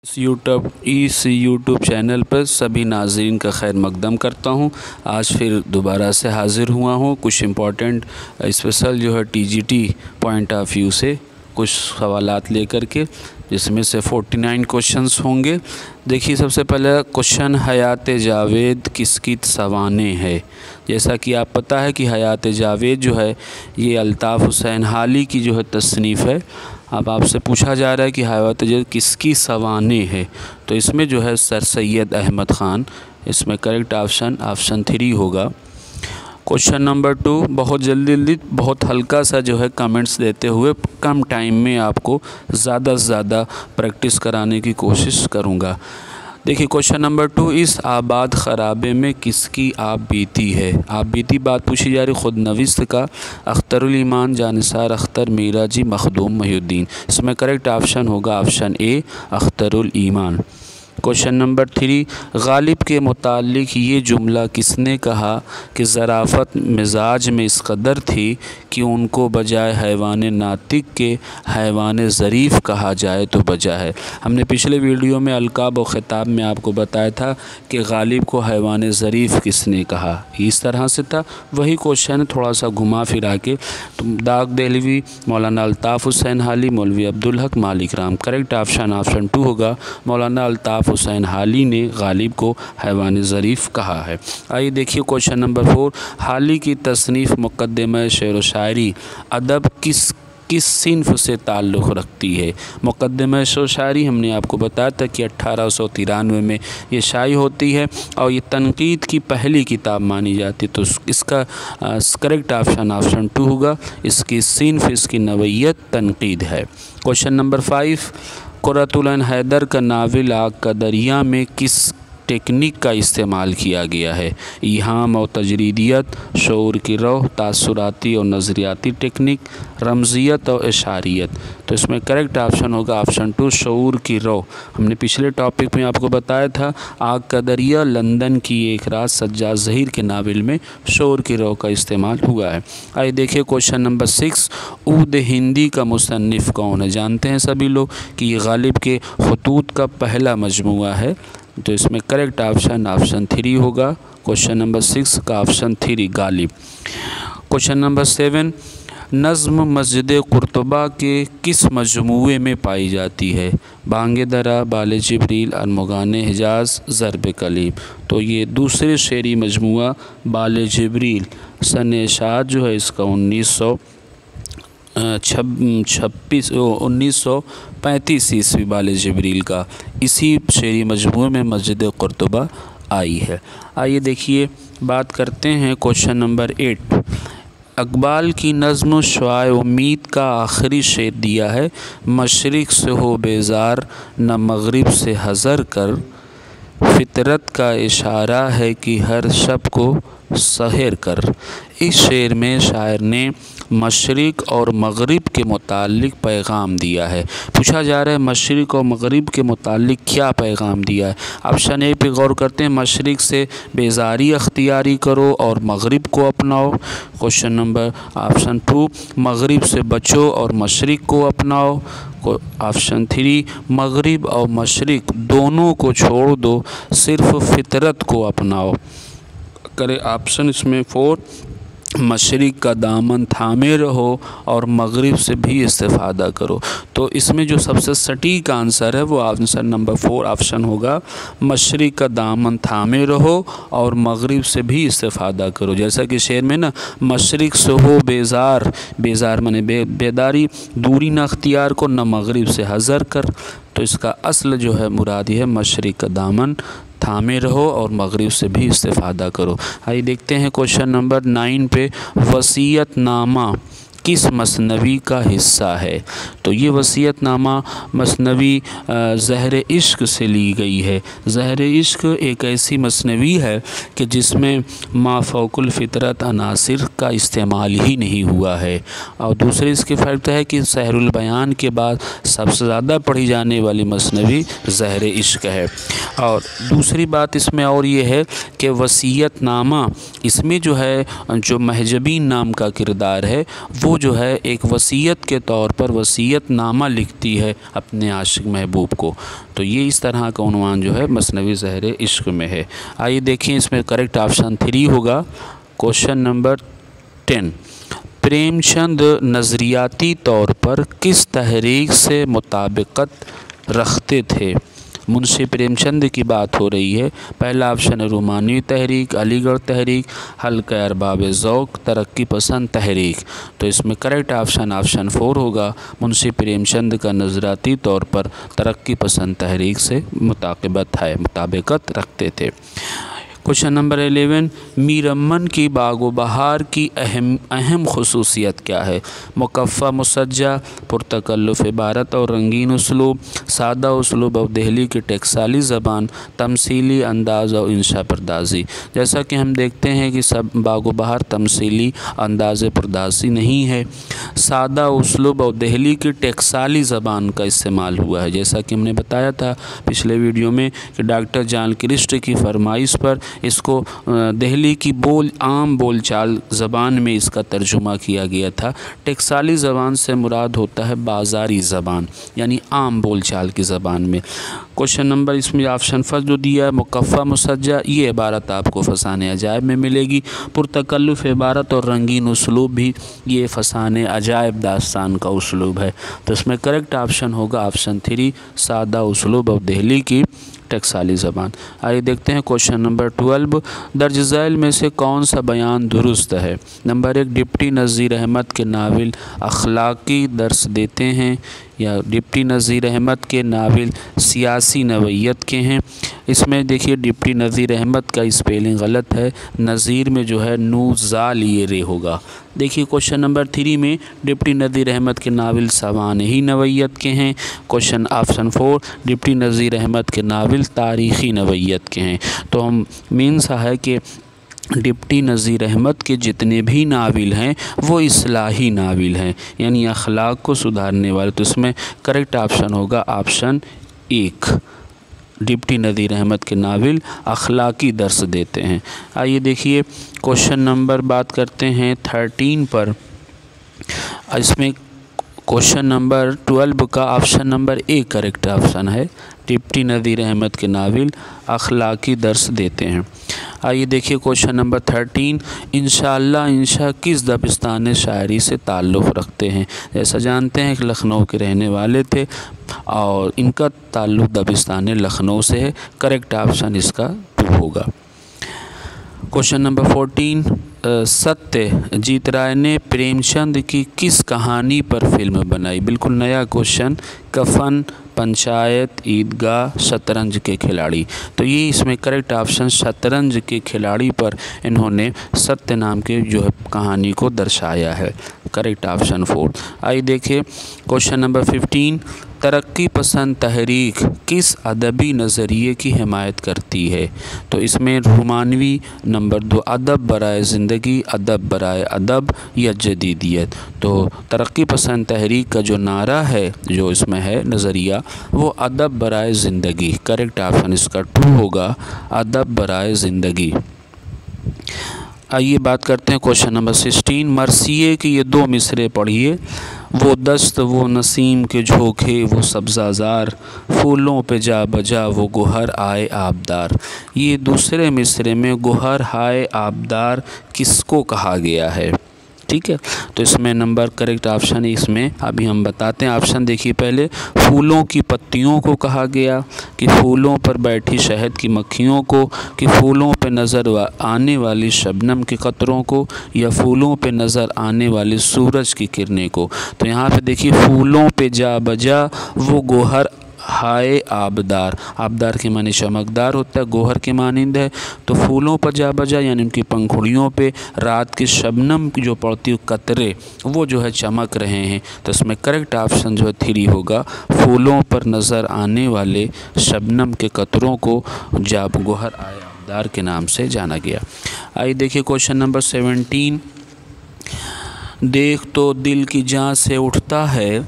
इस YouTube channel पर सभी नाज़रीन का खैर मकदम करता हूँ। आज फिर दोबारा से हाज़िर हुआ हूँ कुछ इम्पोर्टेंट स्पेशल जो है टीजीटी पॉइंट ऑफ व्यू से कुछ सवालात लेकर के, जिसमें से 49 क्वेश्चंस होंगे। देखिए, सबसे पहले क्वेश्चन, हयात जावेद किसकी सवाने है। जैसा कि आप पता है कि हयात जावेद जो है ये अल्ताफ़ हुसैन हाली की जो है तसनीफ़ है। अब आपसे पूछा जा रहा है कि हयात जावेद किसकी सवाने है, तो इसमें जो है सर सैयद अहमद ख़ान, इसमें करेक्ट ऑप्शन 3 होगा। क्वेश्चन नंबर 2, बहुत जल्दी बहुत हल्का सा जो है कमेंट्स देते हुए कम टाइम में आपको ज़्यादा से ज़्यादा प्रैक्टिस कराने की कोशिश करूँगा। देखिए, क्वेश्चन नंबर 2, इस आबाद ख़राबे में किसकी आप बीती है। आप बीती बात पूछी जा रही ख़ुद नविस्त का, अख्तरुल ईमान, जानिसार अख्तर, मीरा जी, मखदूम महिउद्दीन। इसमें करेक्ट ऑप्शन होगा option A, Akhtarul Iman. Question number 3, Ghalib के मुतालिक ये जुमला किसने कहा कि ज़राफ़त मिजाज में इस कदर थी कि उनको बजाय हैवान नातिक के हैवान ज़रीफ़ कहा जाए तो बजा है। हमने पिछले वीडियो में अलकाब और ख़िताब में आपको बताया था कि गालिब को हैवान ज़रीफ़ किसने कहा, इस तरह से था। वही क्वेश्चन थोड़ा सा घुमा फिरा के, तो दाग दहलवी, मौलाना अल्ताफ़ हुसैन हाली, मौलवी अब्दुल हक, मालिक राम। करेक्ट ऑप्शन 2 होगा, मौलाना अल्ताफ़ हुसैन हाली ने गालिब को हैवान ज़रीफ़ कहा है। आइए देखिए क्वेश्चन नंबर 4, हाली की तसनीफ़ मुक़द्दमा शेर व शायरी अदब किस सिन्फ़ से ताल्लुक़ रखती है। मुक़द्दमा शेर व शायरी हमने आपको बताया था कि 1893 में ये शाये होती है और ये तनक़ीद की पहली किताब मानी जाती है। तो इसका करेक्ट ऑप्शन 2 होगा। इसकी सिन्फ़, इसकी नवैयत तनक़ीद है। क्वेश्चन नंबर 5, क़ुर्रतुल ऐन हैदर का नावल आग का दरिया में किस टेक्निक का इस्तेमाल किया गया है। इहाम और तजरीदियत, शऊर की रौह, तासुराती और नज़रियाती टेक्निक, रमज़ियत और इशारियत। तो इसमें करेक्ट ऑप्शन होगा ऑप्शन 2, शऊर की रौह। हमने पिछले टॉपिक में आपको बताया था आग का दरिया लंदन की एक रात सज्जाद ज़हीर के नावल में शऊर की रौह का इस्तेमाल हुआ है। आइए देखिए क्वेश्चन नंबर 6, ऊद हिंदी का मुसन्निफ़ कौन है। जानते हैं सभी लोग कि ये गालिब के ख़ुतूत का पहला मजमुआ है। तो इसमें करेक्ट ऑप्शन 3 होगा। क्वेश्चन नंबर 6 का ऑप्शन 3 गालिब। क्वेश्चन नंबर 7, नज़्म मस्जिद कुर्तुबा के किस मजमूए में पाई जाती है। बांगे दरा, बाले जिब्रील, अरमुगाने हिजाज़, ज़रब कलीम। तो ये दूसरे शेरी मजमूआ बाले जिब्रील, सन इशाअत जो है इसका 1935 ईस्वी बाले जिब्रील का, इसी शेरी मजमूए में मस्जिद कुर्तुबा आई है। आइए देखिए, बात करते हैं क्वेश्चन नंबर 8, इक़बाल की नज़्म शुआए उम्मीद का आखिरी शेर दिया है। मशरिक़ से हो बेज़ार न मग़रिब से हज़र कर, फ़ितरत का इशारा है कि हर शब को सहर कर। इस शेर में शायर ने मशरिक़ और मग़रिब के मुतालिक पैगाम दिया है। पूछा जा रहा है मशरिक़ और मग़रिब के मुतालिक क्या पैगाम दिया है। ऑप्शन ए पे गौर करते हैं, मशरिक़ से बेज़ारी अख्तियारी करो और मग़रिब को अपनाओ। क्वेश्चन नंबर ऑप्शन 2, मग़रिब से बचो और मशरिक़ को अपनाओ। ऑप्शन 3, मग़रिब और मशरिक़ दोनों को छोड़ दो, सिर्फ़ फ़ितरत को अपनाओ। करें ऑप्शन इसमें 4, मशरिक़ का दामन थामे रहो और मग़रिब से भी इस्तिफ़ादा करो। तो इसमें जो सबसे सटीक आंसर है वो आंसर नंबर 4 ऑप्शन होगा, मशरिक़ का दामन थामे रहो और मग़रिब से भी इस्तिफ़ादा करो। जैसा कि शेर में ना, मशरिक़ से हो बेज़ार, बेज़ार माने बेदारी, दूरी न अख्तियार को, न मग़रिब से हज़र कर। तो इसका असल जो है मुराद है मशरिक़ का दामन थामे रहो और मग़रिब से भी इस्तिफ़ादा करो। आइए देखते हैं क्वेश्चन नंबर 9 पे, वसीयतनामा किस मसनवी का हिस्सा है। तो ये वसीयतनामा मसनवी ज़हर इश्क़ से ली गई है। ज़हर इश्क़ एक ऐसी मसनवी है कि जिसमें माफ़ौकुल फ़ितरत अनासिर का इस्तेमाल ही नहीं हुआ है। और दूसरे इसके फ़र्क है कि सहरुल बयान के बाद सबसे ज़्यादा पढ़ी जाने वाली मसनवी ज़हर इश्क़ है। और दूसरी बात इसमें और ये है कि वसीयतनामा इसमें जो है, जो महजबीन नाम का किरदार है वो वो जो है एक वसीयत के तौर पर वसीयतनामा लिखती है अपने आशिक महबूब को। तो ये इस तरह का उन्वान जो है मसनवी ज़हर इश्क में है। आइए देखिए इसमें करेक्ट ऑप्शन 3 होगा। क्वेश्चन नंबर 10, प्रेमचंद नज़रियाती तौर पर किस तहरीक से मुताबिकत रखते थे? मुंशी प्रेमचंद की बात हो रही है। पहला ऑप्शन है रोमानी तहरीक, अलीगढ़ तहरीक, हल्का अरबाब ज़ौक़, तरक्की पसंद तहरीक। तो इसमें करेक्ट ऑप्शन 4 होगा। मुंशी प्रेमचंद का नज़राती तौर पर तरक्की पसंद तहरीक से मुताबिकत रखते थे। क्वेश्चन नंबर 11, मीर अमन की बागो बहार की अहम खुसूसियत क्या है? मुकफ़्फ़ा मुसज्जा, पुरतकल्लुफ़ इबारत और रंगीन उसलूब, सादा उसलूब और दहली की टेक्साली ज़बान, तमसीली अंदाज़ और इंशा परदाज़ी। जैसा कि हम देखते हैं कि सब बागो बहार तमसीली अंदाज़ परदाज़ी नहीं है, सादा उसलूब और दहली की टेक्साली ज़बान का इस्तेमाल हुआ है। जैसा कि हमने बताया था पिछले वीडियो में कि डॉक्टर जॉन क्रिस्ट की फरमाइश पर इसको दिल्ली की आम बोलचाल ज़बान में इसका तर्जुमा किया गया था। टेक्साली ज़बान से मुराद होता है बाज़ारी ज़बान, यानी आम बोलचाल की ज़बान में। क्वेश्चन नंबर इसमें ऑप्शन फर्स्ट जो दिया है मुकफ़्फ़ा मुसज्जा, ये इबारत आपको फ़साने अजायब में मिलेगी। पुरतकल्लुफ़ इबारत और रंगीन उसलूब भी ये फ़साने अजायब दास्तान का उसलूब है। तो इसमें करेक्ट ऑप्शन होगा ऑप्शन 3, सादा उसलूब और दिल्ली की टेक्साली ज़बान। आइए देखते हैं क्वेश्चन नंबर 12, दर्ज झैल में से कौन सा बयान दुरुस्त है? नंबर 1, डिप्टी नज़ीर अहमद के नावल अखलाकी दर्स देते हैं, या डिप्टी नज़ीर अहमद के नावल सियासी नवैयत के हैं। इसमें देखिए डिप्टी नज़ीर अहमद का स्पेलिंग गलत है, नज़ीर में जो है नू ज़ाल ये रे होगा। देखिए क्वेश्चन नंबर 3 में डिप्टी नज़ीर अहमद के नावल सवान ही नवैयत के हैं। Question option 4, deputy Nazir Ahmad के नावल तारीख़ी नवैयत के हैं। तो हम मीन सा है कि डिप्टी नज़ीर अहमद के जितने भी नाविल हैं वो इस्लाही नाविल हैं, यानी अखलाक को सुधारने वाले। तो इसमें करेक्ट ऑप्शन होगा ऑप्शन 1, डिप्टी नज़ीर अहमद के नाविल अखलाकी दर्स देते हैं। आइए देखिए क्वेश्चन नंबर बात करते हैं 13 पर। इसमें क्वेश्चन नंबर 12 का ऑप्शन नंबर 1 करेक्ट ऑप्शन है, डिप्टी नज़ीर अहमद के नाविल अखलाकी दर्स देते हैं। आइए देखिए क्वेश्चन नंबर 13, इंशाअल्लाह इंशा किस दबिस्तान शायरी से ताल्लुक़ रखते हैं? जैसा जानते हैं कि लखनऊ के रहने वाले थे और इनका ताल्लुक़ दबिस्तान लखनऊ से है। करेक्ट ऑप्शन इसका 2 होगा। क्वेश्चन नंबर 14, सत्यजीत राय ने प्रेमचंद की किस कहानी पर फिल्म बनाई? बिल्कुल नया क्वेश्चन, कफन, पंचायत, ईदगाह, शतरंज के खिलाड़ी। तो ये इसमें करेक्ट ऑप्शन शतरंज के खिलाड़ी पर इन्होंने सत्य नाम के जो है कहानी को दर्शाया है। Correct option 4। आइए देखिए क्वेश्चन नंबर 15, तरक्की पसंद तहरीक किस अदबी नज़रिए की हिमायत करती है? तो इसमें रोमानवी, नंबर 2 अदब बराए ज़िंदगी, अदब बराए अदब या जदीदियत। तो तरक्की पसंद तहरीक का जो नारा है, जो इसमें है नज़रिया, वो अदब बराए ज़िंदगी। करेक्ट ऑप्शन इसका 2 होगा, अदब बराए ज़िंदगी। आइए बात करते हैं क्वेश्चन नंबर 16, मरसिए की ये 2 मिसरे पढ़िए। वो दस्त वो नसीम के झोंके वो सब्ज़ाज़ार, फूलों पे जा बजा वो गुहर आए आबदार। ये दूसरे मिसरे में गुहर हाय आबदार किसको कहा गया है? ठीक है, तो इसमें नंबर करेक्ट ऑप्शन इसमें अभी हम बताते हैं। ऑप्शन देखिए पहले, फूलों की पत्तियों को कहा गया, कि फूलों पर बैठी शहद की मक्खियों को, कि फूलों पे नज़र आने वाली शबनम के कतरों को, या फूलों पे नज़र आने वाली सूरज की किरणें को। तो यहाँ पे देखिए फूलों पे जा बजा वो गोहर हाय आबदार, आबदार के माने चमकदार होता है, गोहर के मानिंद है। तो फूलों पर जा बजा यानी उनकी पंखुड़ियों पे रात की शबनम की जो पड़ती हुई कतरे वो जो है चमक रहे हैं। तो इसमें करेक्ट ऑप्शन जो है 3 होगा, फूलों पर नज़र आने वाले शबनम के कतरों को जाब गोहर आय आबदार के नाम से जाना गया। आइए देखिए क्वेश्चन नंबर 17, देख तो दिल की जान से उठता है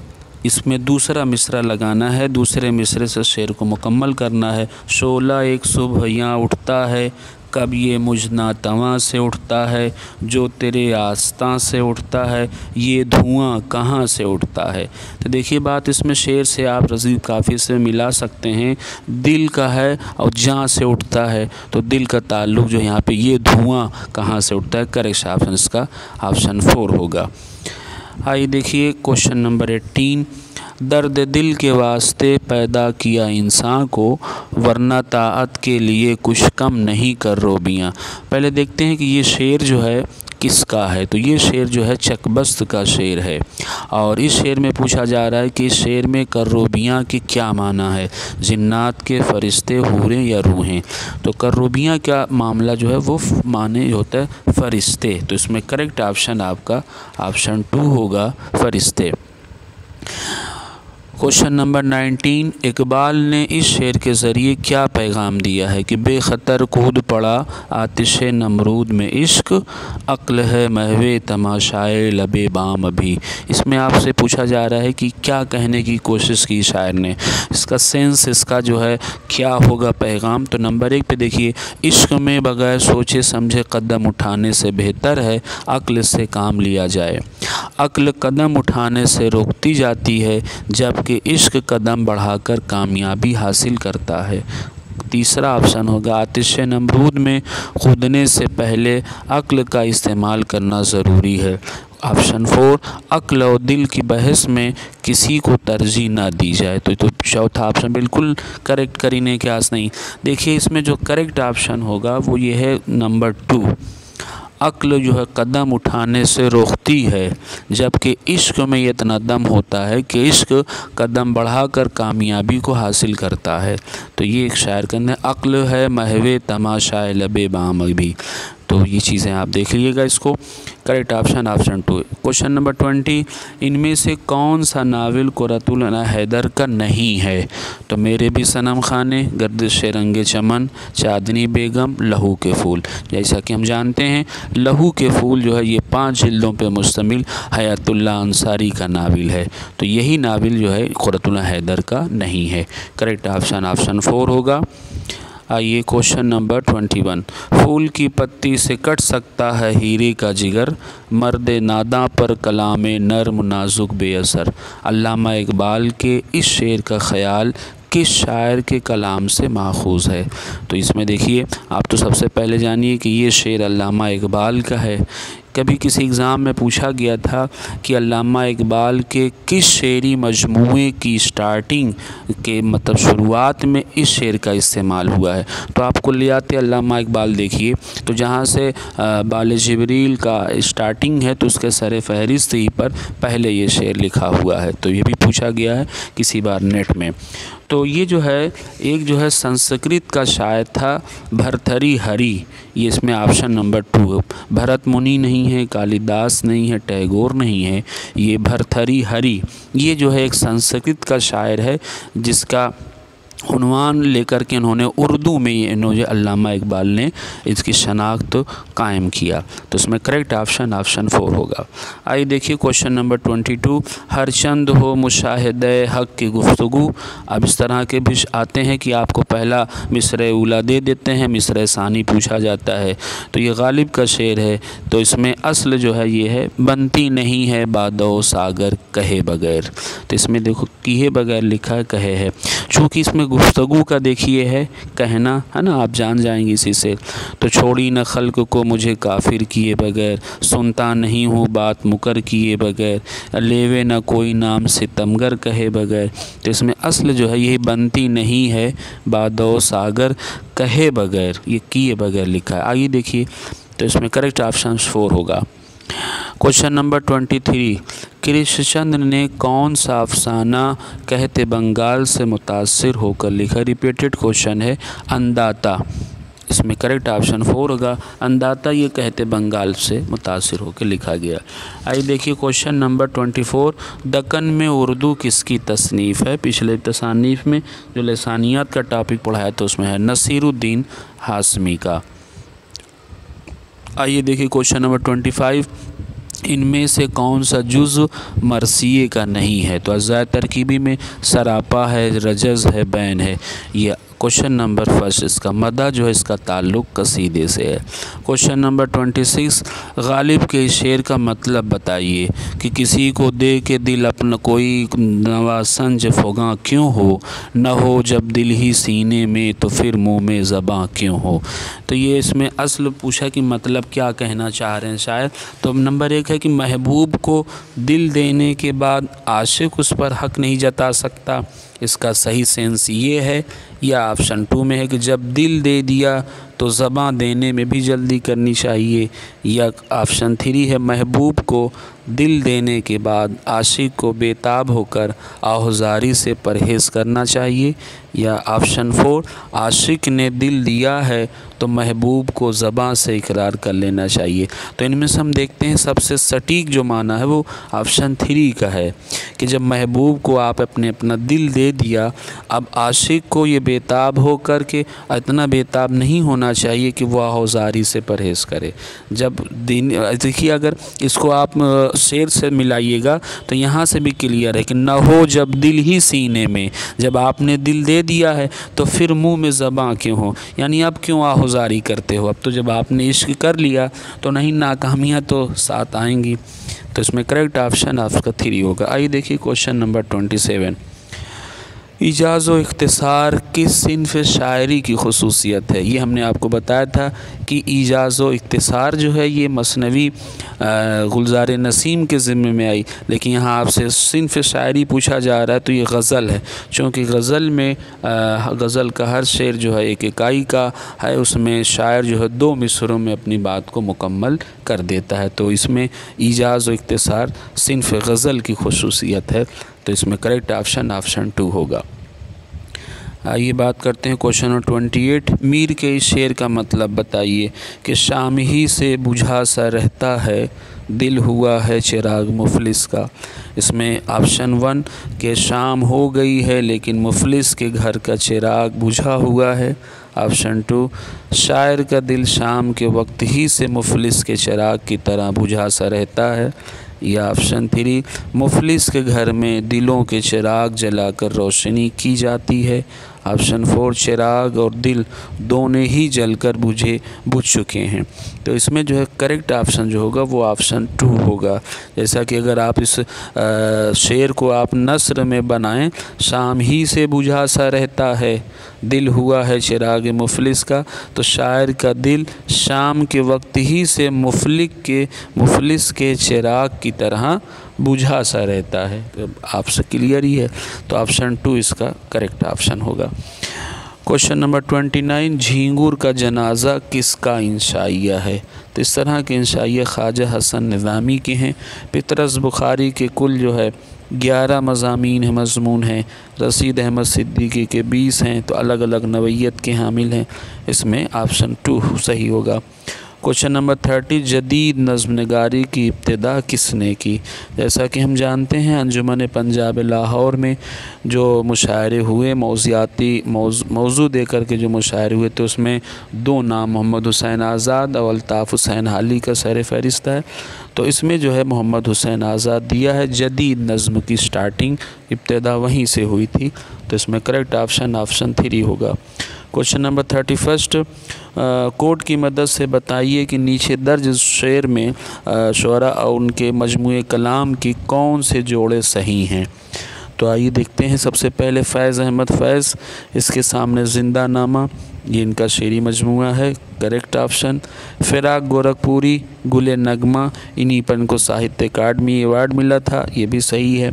इसमें दूसरा मिसरा लगाना है, दूसरे मिसरे से शेर को मुकम्मल करना है। शोला एक सुबह यहाँ उठता है, कब ये मुझ नातवां से उठता है, जो तेरे आस्तां से उठता है, ये धुआं कहाँ से उठता है। तो देखिए बात इसमें शेर से आप रज़ीक़ काफ़ी से मिला सकते हैं, दिल का है और जहाँ से उठता है, तो दिल का ताल्लुक़ जो यहाँ पे ये धुआं कहाँ से उठता है, करेक्ट ऑप्शन इसका ऑप्शन 4 होगा। आइए देखिए क्वेश्चन नंबर 18, दर्द दिल के वास्ते पैदा किया इंसान को, वरना ताअत के लिए कुछ कम नहीं कर रोबियाँ। पहले देखते हैं कि ये शेर जो है किसका है। तो ये शेर जो है चकबस्त का शेर है, और इस शेर में पूछा जा रहा है कि इस शेर में कर्रोबियाँ की क्या माना है, जिन्नात के फ़रिश्ते, हूरें या रूहें। तो कर्रोबियाँ का मामला जो है वो माने होता है फ़रिश्ते। तो इसमें करेक्ट ऑप्शन आपका ऑप्शन 2 होगा, फ़रिश्ते। क्वेश्चन नंबर 19, इकबाल ने इस शेर के ज़रिए क्या पैगाम दिया है कि बेखतर कूद पड़ा आतिश नमरूद में इश्क, अक्ल है महवे तमाशाए लबे बाम अभी। इसमें आपसे पूछा जा रहा है कि क्या कहने की कोशिश की शायर ने, इसका सेंस, इसका जो है क्या होगा पैगाम। तो नंबर 1 पे देखिए, इश्क में बगैर सोचे समझे कदम उठाने से बेहतर है अक्ल से काम लिया जाए। अक्ल कदम उठाने से रोकती जाती है, जबकि इश्क कदम बढ़ाकर कामयाबी हासिल करता है। तीसरा ऑप्शन होगा, आतिश नमरूद में कूदने से पहले अक्ल का इस्तेमाल करना ज़रूरी है। ऑप्शन 4, अक्ल और दिल की बहस में किसी को तरजीह ना दी जाए। तो चौथा ऑप्शन बिल्कुल करेक्ट, करीने के आस नहीं। देखिए इसमें जो करेक्ट ऑप्शन होगा वो ये है नंबर 2, अक्ल जो है कदम उठाने से रोकती है, जबकि इश्क में ये इतना दम होता है कि इश्क कदम बढ़ाकर कामयाबी को हासिल करता है। तो ये एक शायर का अंदर अक्ल है महवे तमाशाए लबे बाम भी। तो ये चीज़ें आप देख लीजिएगा इसको। Correct option option 2। Question number 20, इनमें से कौन सा नावल कुर्रतुल ऐन हैदर का नहीं है। तो मेरे भी सनम खाने, गर्दिश रंगे चमन, चांदनी बेगम, लहू के फूल। जैसा कि हम जानते हैं लहू के फूल जो है ये 5 जिल्दों पे मुश्तमिल हयातुल्लाह अंसारी का नावल है। तो यही नावल जो है कुर्रतुल ऐन हैदर का नहीं है। करेक्ट ऑप्शन ऑप्शन 4 होगा। आइए क्वेश्चन नंबर 21, फूल की पत्ती से कट सकता है हीरे का जिगर, मर्द नादा पर कलामे नर्म नाजुक बेअसर। अल्लामा इकबाल के इस शेर का ख़याल किस शायर के कलाम से माखूज़ है। तो इसमें देखिए आप तो सबसे पहले जानिए कि ये शेर अल्लामा इकबाल का है। कभी किसी एग्ज़ाम में पूछा गया था कि अल्लामा इकबाल के किस शेरी मजमूए की स्टार्टिंग के मतलब शुरुआत में इस शेर का इस्तेमाल हुआ है। तो आपको ले आते अल्लामा इकबाल देखिए, तो जहाँ से बाल जिब्रील का स्टार्टिंग है तो उसके सर फहरिस्त ही पर पहले ये शेर लिखा हुआ है। तो ये भी पूछा गया है किसी बार नेट में। तो ये जो है एक जो है संस्कृत का शायर था भर्तृहरि हरि, ये इसमें ऑप्शन नंबर 2 है। भरत मुनि नहीं है, कालिदास नहीं है, टैगोर नहीं है, ये भर्तृहरि हरि ये जो है एक संस्कृत का शायर है, जिसका उन्वान लेकर के इन्होंने उर्दू में इन्होंने अल्लामा इकबाल ने इसकी शनाख्त कायम किया। तो इसमें करेक्ट ऑप्शन ऑप्शन 4 होगा। आइए देखिए क्वेश्चन नंबर 22, हर चंद हो मुशाहिदे हक़ की गुफ्तगू। अब इस तरह के भी आते हैं कि आपको पहला मिसरे उला दे देते हैं, मिसरे सानी पूछा जाता है। तो ये गालिब का शेर है। तो इसमें असल जो है ये है, बनती नहीं है बादो सागर कहे बगैर। तो इसमें देखो किए बगैर लिखा है, कहे है। चूँकि इसमें गुफ्तगू का देखिए है कहना, है ना, आप जान जाएंगे इसी से। तो छोड़ी न खल्क को मुझे काफिर किए बगैर, सुनता नहीं हूँ बात मुकर किए बगैर, लेवे न कोई नाम सितमगर कहे बगैर। तो इसमें असल जो है यही बनती नहीं है बादो सागर कहे बगैर, ये किए बगैर लिखा है। आइए देखिए, तो इसमें करेक्ट ऑप्शन 4 होगा। क्वेश्चन नंबर 23, कृष्णचंद्र ने कौन सा अफसाना कहते बंगाल से मुतासिर होकर लिखा। रिपीटेड क्वेश्चन है। अंदाता, इसमें करेक्ट ऑप्शन 4 होगा। अंदाता ये कहते बंगाल से मुतासिर होकर लिखा गया। आइए देखिए क्वेश्चन नंबर 24, दक्कन में उर्दू किसकी तसनीफ़ है। पिछले तसानीफ़ में जो लसानियात का टॉपिक पढ़ाया तो उसमें है नसीरुद्दीन हाशमी का। आइए देखिए क्वेश्चन नंबर 25, इनमें से कौन सा जुज़ मरसिए का नहीं है? तो अज़ाय तरकीबी में सरापा है, रजज़ है, बैन है। ये क्वेश्चन नंबर फर्स्ट, इसका मदा जो है इसका ताल्लुक़ कसीदे से है। क्वेश्चन नंबर 26, गालिब के शेर का मतलब बताइए कि किसी को दे के दिल अपना कोई नवासंज फ़ुगां क्यों हो, न हो जब दिल ही सीने में तो फिर मुँह में ज़बां क्यों हो। तो ये इसमें असल पूछा कि मतलब क्या कहना चाह रहे हैं शायद। तो नंबर 1 है कि महबूब को दिल देने के बाद आशिक उस पर हक़ नहीं जता सकता, इसका सही सेंस ये है। या ऑप्शन 2 में है कि जब दिल दे दिया तो ज़बां देने में भी जल्दी करनी चाहिए। या ऑप्शन 3 है महबूब को दिल देने के बाद आशिक को बेताब होकर आहुजारी से परहेज़ करना चाहिए। या ऑप्शन 4 आशिक ने दिल दिया है तो महबूब को ज़बां से इकरार कर लेना चाहिए। तो इनमें से हम देखते हैं सबसे सटीक जो माना है वो ऑप्शन 3 का है कि जब महबूब को आप अपना दिल दे दिया, अब आशिक को ये बेताब हो कर के, इतना बेताब नहीं होना चाहिए कि वह आहुजारी से परहेज़ करे। जब दिन देखिए, अगर इसको आप शेर से मिलाइएगा तो यहाँ से भी क्लियर है कि न हो जब दिल ही सीने में, जब आपने दिल दे दिया है तो फिर मुंह में ज़बां क्यों हो, यानी अब क्यों आहुजारी करते हो। अब तो जब आपने इश्क कर लिया तो नहीं, नाकामियाँ तो साथ आएंगी। तो इसमें करेक्ट ऑप्शन आपका 3 होगा। आइए देखिए क्वेश्चन नंबर 27, इजाज़ व इख्तिसार किस सिन्फ़ शायरी की खसूसियत है? ये हमने आपको बताया था कि इजाज़ व इख्तिसार जो है ये मसनवी गुलज़ार नसीम के ज़िम्मे में आई, लेकिन यहाँ आपसे सिन्फ़ शायरी पूछा जा रहा है तो ये गज़ल है। चूँकि गज़ल में गज़ल का हर शेर जो है एक इकाई का है, उसमें शायर जो है 2 मिसरों में अपनी बात को मुकम्मल कर देता है। तो इसमें इजाज़ व इख्तिसार सिन्फ़ गज़ल की खसूसियत है। तो इसमें करेक्ट ऑप्शन 2 होगा। आइए बात करते हैं क्वेश्चन नंबर 28, मीर के इस शेर का मतलब बताइए कि शाम ही से बुझा सा रहता है, दिल हुआ है चिराग मुफलिस का। इसमें ऑप्शन 1 के शाम हो गई है लेकिन मुफलिस के घर का चिराग बुझा हुआ है। ऑप्शन 2 शायर का दिल शाम के वक्त ही से मुफलिस के चिराग की तरह बुझा सा रहता है। या ऑप्शन 3 मुफलिस के घर में दिलों के चिराग जलाकर रोशनी की जाती है। ऑप्शन 4 चिराग और दिल दोनों ही जलकर बुझ चुके हैं। तो इसमें जो है करेक्ट ऑप्शन जो होगा वो ऑप्शन 2 होगा। जैसा कि अगर आप इस शेर को आप नस्र में बनाएं, शाम ही से बुझा सा रहता है, दिल हुआ है चिराग मुफलिस का, तो शायर का दिल शाम के वक्त ही से मुफलिस के चिराग की तरह बुझा सा रहता है। तो आपसे क्लियर ही है, तो ऑप्शन 2 इसका करेक्ट ऑप्शन होगा। क्वेश्चन नंबर 29, झींगुर का जनाजा किसका इंशाइया है? तो इस तरह के इंशाइया ख्वाजा हसन निज़ामी के हैं। पितरस बुखारी के कुल जो है 11 मज़ामीन मज़मून हैं, रशीद अहमद सिद्दीकी के 20 हैं, तो अलग अलग नवैयत के हामिल हैं। इसमें ऑप्शन 2 सही होगा। क्वेश्चन नंबर 30, जदीद नज़्म नगारी की इब्तिदा किसने की? जैसा कि हम जानते हैं अंजुमन पंजाब लाहौर में जो मुशायरे हुए, मौजू देकर के जो मुशायरे हुए, तो उसमें 2 नाम मोहम्मद हुसैन आज़ाद और अल्ताफ़ हुसैन हाली का सर फहरिस्त है। तो इसमें जो है मोहम्मद हुसैन आज़ाद दिया है। जदीद नज़्म की स्टार्टिंग इब्तिदा वहीं से हुई थी। तो इसमें करेक्ट ऑप्शन 3 होगा। क्वेश्चन नंबर 31, कोड की मदद से बताइए कि नीचे दर्ज शेर में शुअरा और उनके मजमूए कलाम की कौन से जोड़े सही हैं? तो आइए देखते हैं। सबसे पहले फ़ैज़ अहमद फ़ैज़, इसके सामने ज़िंदा नामा, ये इनका शेरी मजमूआ है, करेक्ट ऑप्शन। फ़िराक गोरखपुरी, गुले नगमा, इन्हीं पर इनको साहित्य अकादमी अवार्ड मिला था, ये भी सही है।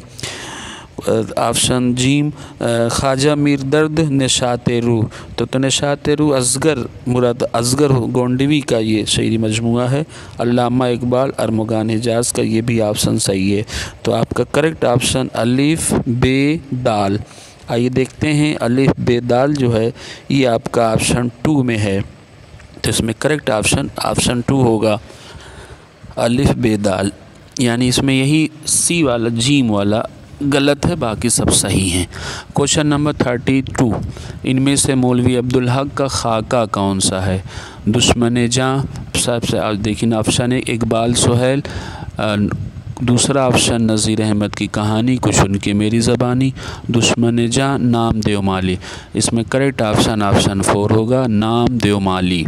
ऑप्शन जीम ख्वाजा मीर दर्द निशात रूह, तो निशात रूह असगर गोंडवी का ये शेरी मजमूआ है। अल्लामा इकबाल अरमुगान हिजाज का, ये भी ऑप्शन सही है। तो आपका करेक्ट ऑप्शन अलिफ बे दाल। आइए देखते हैं, अलिफ बे दाल जो है ये आपका ऑप्शन 2 में है। तो इसमें करेक्ट ऑप्शन 2 होगा, अलिफ बे दाल, यानी इसमें यही सी वाला जीम वाला गलत है, बाकी सब सही हैं। क्वेश्चन नंबर 32, इनमें से मौलवी अब्दुल हक का खाका कौन सा है? दुश्मन जाँ, सबसे देखिए ऑप्शन है इकबाल सुहेल, दूसरा ऑप्शन नज़ीर अहमद की कहानी कुछ उनकी मेरी ज़बानी, दुश्मन जान नाम देव माली। इसमें करेक्ट ऑप्शन ऑप्शन 4 होगा, नाम देव माली।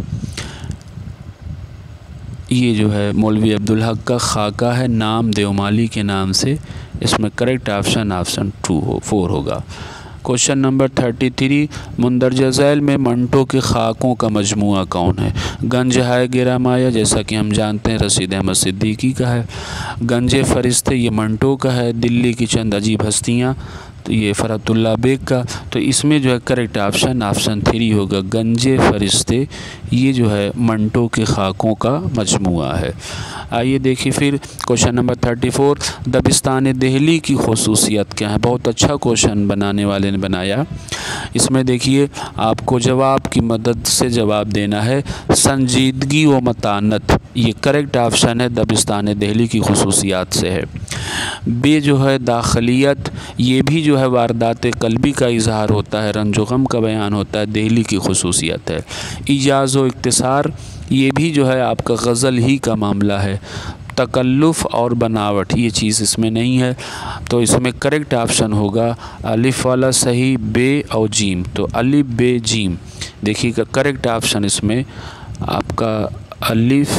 ये जो है मौलवी अब्दुल हक का खाका है नाम देव माली के नाम से। इसमें करेक्ट ऑप्शन ऑप्शन 4 होगा। क्वेश्चन नंबर 33, मुंदरजा झैल में मंटो के खाकों का मजमुआ कौन है? गंज है गिरा माया, जैसा कि हम जानते हैं रशीद अहमद सिद्दीकी का है। गंजे फरिश्ते ये मंटो का है। दिल्ली की चंद अजीब हस्तियाँ तो ये फ़रहतुल्लाह बेग का। तो इसमें जो है करेक्ट ऑप्शन ऑप्शन 3 होगा, गंजे फरिश्ते ये जो है मंटो के खाकों का मजमुआ है। आइए देखिए फिर क्वेश्चन नंबर 34, दबिस्तान दिल्ली की खसूसियत क्या है? बहुत अच्छा क्वेश्चन बनाने वाले ने बनाया। इसमें देखिए आपको जवाब की मदद से जवाब देना है। संजीदगी व मतानत ये करेक्ट ऑप्शन है, दबिस्तान दिल्ली की खसूसियात से है। बे जो है दाखिलियत ये भी जो है वारदात कल्बी का इजहार होता है, रंजो गम का बयान होता है, दिल्ली की खसूसियत है। इजाज़ व इक्तिसार ये भी जो है आपका गज़ल ही का मामला है। तकल्लुफ़ और बनावट ये चीज़ इसमें नहीं है, तो इसमें करेक्ट ऑप्शन होगा अलिफ वाला सही, बे और जीम। तो अलिफ बे जीम देखिएगा करेक्ट ऑप्शन इसमें आपका अलिफ,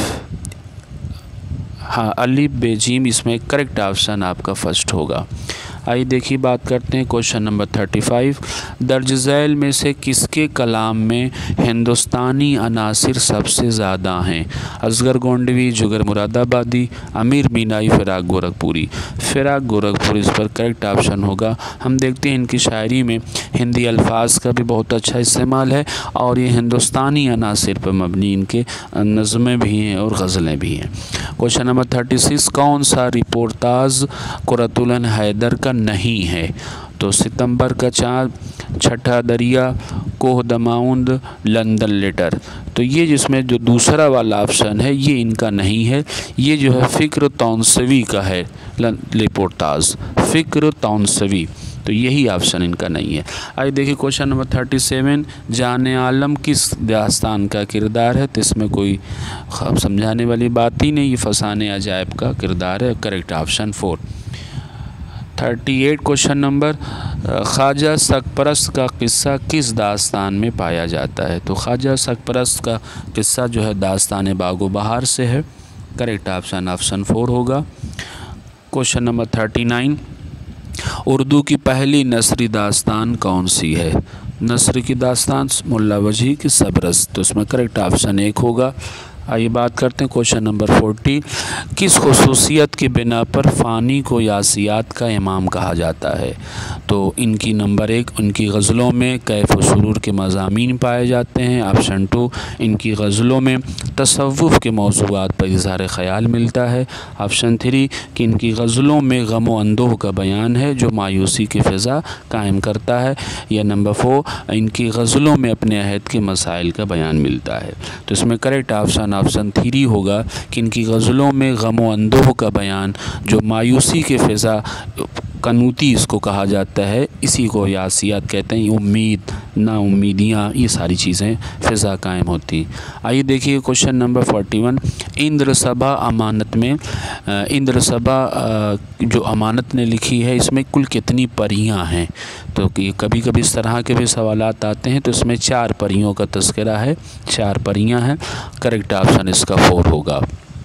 हाँ अलिफ बे जीम इसमें करेक्ट ऑप्शन आपका फर्स्ट होगा। आइए देखिए बात करते हैं क्वेश्चन नंबर 35, दर्ज झैल में से किसके कलाम में हिंदुस्तानी अनासिर सबसे ज़्यादा हैं? असगर गोंडवी, जुगर मुरादाबादी, अमीर मीनाई, फ़िराक गोरखपुरी। फ़िराक गोरखपुरी इस पर करेक्ट ऑप्शन होगा। हम देखते हैं इनकी शायरी में हिंदी अल्फाज का भी बहुत अच्छा इस्तेमाल है और ये हिंदुस्तानी अनासिर पर मबनी इनके नज़में भी हैं और गज़लें भी हैं। क्वेश्चन नंबर 36, कौन सा रिपोर्टाज कुरतुलन हैदर का नहीं है? तो सितंबर का चाँद, छठा दरिया, कोह दमाउंद, लंदन लेटर। तो ये जिसमें जो दूसरा वाला ऑप्शन है ये इनका नहीं है, ये जो है फ़िक्र तौनसवी का है रिपोर्टाज, फ़िक्र तौनसवी। तो यही ऑप्शन इनका नहीं है। आइए देखिए क्वेश्चन नंबर 37, जाने आलम किस दास्तान का किरदार है? तो इसमें कोई समझाने वाली बात ही नहीं, ये फसाने अजायब का किरदार है, correct option 4। 38 question number, Khwaja Sagparast का किस्सा किस दास्तान में पाया जाता है? तो ख्वाजा सकपरस्त का किस्सा जो है दास्तान बागो बहार से है, करेक्ट ऑप्शन ऑप्शन 4 होगा। क्वेश्चन नंबर 39, उर्दू की पहली नसरी दास्तान कौन सी है? नसर की दास्तान मुल्ला वजही की सबरस। तो इसमें करेक्ट ऑप्शन 1 होगा। आइए बात करते हैं क्वेश्चन नंबर 40, किस खसूसियत की बिना पर फ़ानी को यासियात का इमाम कहा जाता है? तो इनकी नंबर 1, उनकी गज़लों में कैफ़ व सुरूर के मज़ामीन पाए जाते हैं। ऑप्शन 2, इनकी गज़लों में तसव्वुफ़ के मौज़ूआत पर इज़हार ख़याल मिलता है। ऑप्शन 3, कि इनकी गज़लों में गम व अंदोह का बयान है जो मायूसी की फ़िज़ा कायम करता है। या नंबर 4, इनकी गज़लों में अपने अहद के मसाइल का बयान मिलता है। तो इसमें करेक्ट ऑप्शन 3 होगा कि इनकी गज़लों में गम व अंदोह का बयान जो मायूसी के फ़िज़ा, कनूती इसको कहा जाता है, इसी को यासियात कहते हैं। उम्मीद, नाउम्मीदियाँ, ये सारी चीज़ें फ़िज़ा कायम होती। आइए देखिए क्वेश्चन नंबर 41, इंद्र सभा अमानत में इंद्र सभा जो अमानत ने लिखी है इसमें कुल कितनी परियां हैं? तो कि कभी कभी इस तरह के भी सवालात आते हैं। तो इसमें 4 परियों का तज़किरा है, 4 परियां हैं, करेक्ट ऑप्शन इसका 4 होगा।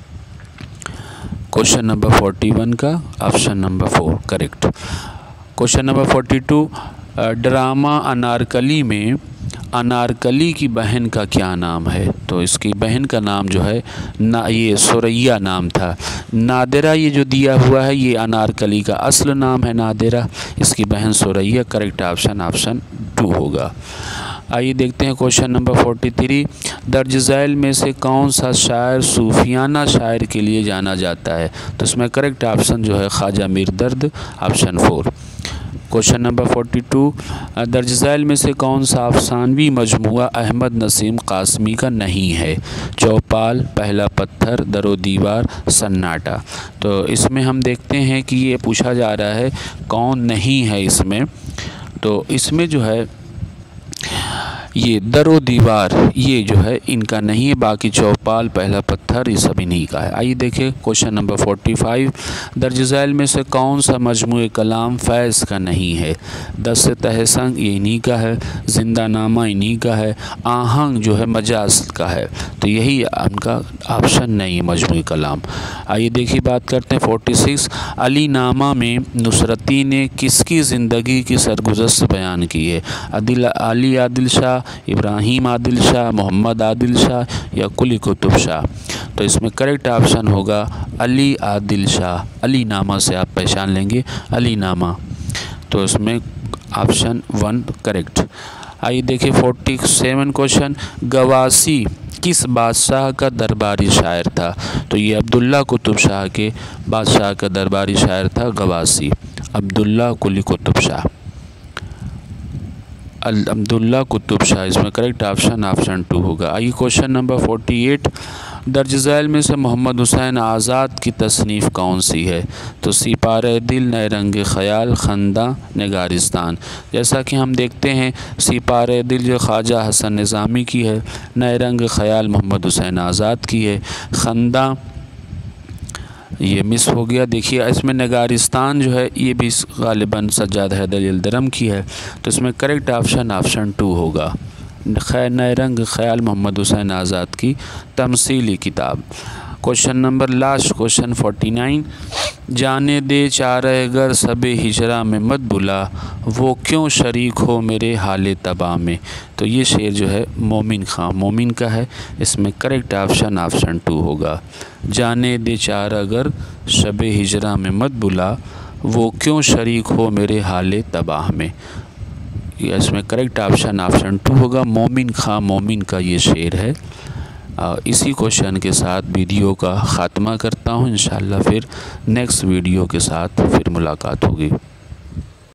क्वेश्चन नंबर 41 का option number 4 correct. Question number 42, drama Anarkali में अनारकली की बहन का क्या नाम है? तो इसकी बहन का नाम जो है ना, ये सुरैया नाम था। नादिरा ये जो दिया हुआ है ये अनारकली का असल नाम है नादिरा, इसकी बहन सुरैया, करेक्ट ऑप्शन ऑप्शन 2 होगा। आइए देखते हैं क्वेश्चन नंबर 43, दर्ज झैल में से कौन सा शायर सूफियाना शायर के लिए जाना जाता है? तो इसमें करेक्ट ऑप्शन जो है ख्वाजा मीर दर्द, ऑप्शन 4। क्वेश्चन नंबर 42, दर्ज झैल में से कौन सा अफसानवी मजमुआ अहमद नसीम कासमी का नहीं है? चौपाल, पहला पत्थर, दरो दीवार, सन्नाटा। तो इसमें हम देखते हैं कि ये पूछा जा रहा है कौन नहीं है इसमें। तो इसमें जो है ये दरो दीवार ये जो है इनका नहीं है, बाकी चौपाल, पहला पत्थर, ये सब इन्हीं का है। आइए देखिए क्वेश्चन नंबर 45, दर्ज झैल में से कौन सा मजमूए कलाम फैज़ का नहीं है? दस्त तहसंग ये इन्हीं का है, जिंदा नामा इन्हीं का है, आहंग जो है मजाज का है, तो यही उनका ऑप्शन नहीं है मजमूए कलाम। आइए देखिए बात करते हैं 46, अली नामा में नुसरती ने किसकी ज़िंदगी की सरगुज़श्त बयान की है? अली आदिल शाह, इब्राहिम आदिल शाह, मोहम्मद आदिल शाह या कुली कुतुब शाह? तो इसमें करेक्ट ऑप्शन होगा अली आदिल शाह। अली नामा से आप पहचान लेंगे अली नामा, तो इसमें ऑप्शन 1 करेक्ट। आइए देखिए 47 क्वेश्चन, गवासी किस बादशाह का दरबारी शायर था? तो ये अब्दुल्ला कुतुब शाह के बादशाह का दरबारी शायर था गवासी, अब्दुल्ला कुली कुतुब शाह, अब्दुल्ला कुतुब शाह, इसमें करेक्ट ऑप्शन 2 होगा। आइए क्वेश्चन नंबर 48, दर्ज झैल में से मोहम्मद हुसैन आज़ाद की तसनीफ़ कौन सी है? तो सिपारे दिल, नए रंग ख़याल, खंदा, निगारिस्तान। जैसा कि हम देखते हैं सिपारे दिल जो ख्वाजा हसन निज़ामी की है, नए रंग ख़याल मोहम्मद हुसैन आज़ाद की है, खंदा ये मिस हो गया। देखिए इसमें निगारिस्तान जो है ये भी गालिबन सज्जाद हैदर यिल्दिरम की है, तो इसमें करेक्ट ऑप्शन 2 होगा। नए रंग ख़याल मोहम्मद हुसैन आज़ाद की तमसीली किताब। क्वेश्चन नंबर लास्ट क्वेश्चन 49, जाने दे चारे गर सबे हिजरा में मत बुला, वो क्यों शरीक हो मेरे हाल तबाह में? तो ये शेर जो है मोमिन खां मोमिन का है, इसमें करेक्ट ऑप्शन 2 होगा। जाने दे चारा गर शबे हिजरा में मत बुला, वो क्यों शरीक हो मेरे हाल तबाह में? इसमें करेक्ट ऑप्शन 2 होगा। मोमिन खां मोमिन का ये शेर है। इसी क्वेश्चन के साथ वीडियो का ख़ात्मा करता हूँ। इंशाअल्लाह फिर नेक्स्ट वीडियो के साथ फिर मुलाकात होगी।